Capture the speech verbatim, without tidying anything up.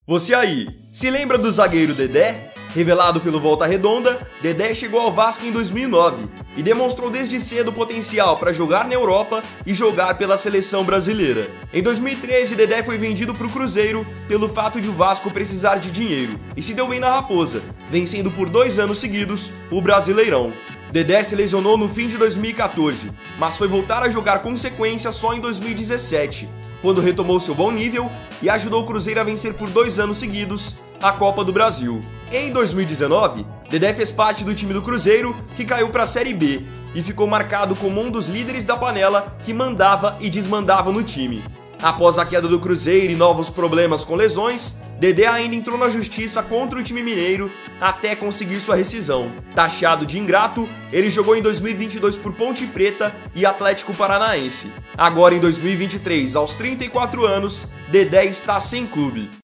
Você aí, se lembra do zagueiro Dedé? Revelado pelo Volta Redonda, Dedé chegou ao Vasco em dois mil e nove e demonstrou desde cedo potencial para jogar na Europa e jogar pela seleção brasileira. Em dois mil e treze, Dedé foi vendido para o Cruzeiro pelo fato de o Vasco precisar de dinheiro e se deu bem na Raposa, vencendo por dois anos seguidos o Brasileirão. Dedé se lesionou no fim de dois mil e quatorze, mas foi voltar a jogar com sequência só em dois mil e dezessete, quando retomou seu bom nível e ajudou o Cruzeiro a vencer por dois anos seguidos a Copa do Brasil. Em dois mil e dezenove, Dedé fez parte do time do Cruzeiro, que caiu para a Série B, e ficou marcado como um dos líderes da panela que mandava e desmandava no time. Após a queda do Cruzeiro e novos problemas com lesões, Dedé ainda entrou na justiça contra o time mineiro até conseguir sua rescisão. Taxado de ingrato, ele jogou em dois mil e vinte e dois por Ponte Preta e Atlético Paranaense. Agora em dois mil e vinte e três, aos trinta e quatro anos, Dedé está sem clube.